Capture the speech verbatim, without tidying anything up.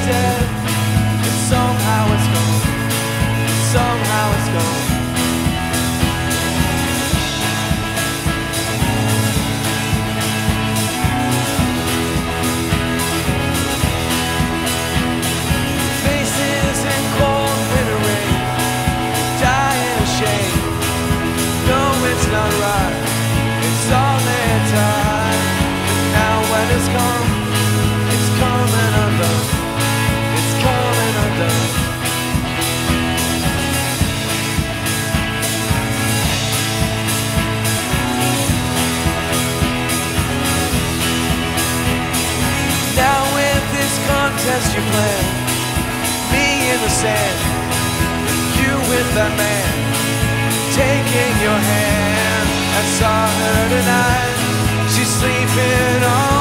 dead, and somehow it's gone, somehow it's gone. Faces in cold winter rain, dying of shame. No, it's not right, it's all their time. And now when it's gone, it's coming undone, it's coming undone. Now with this contest you plan, me in the sand, you with that man, taking your hand. I saw her tonight, she's sleeping on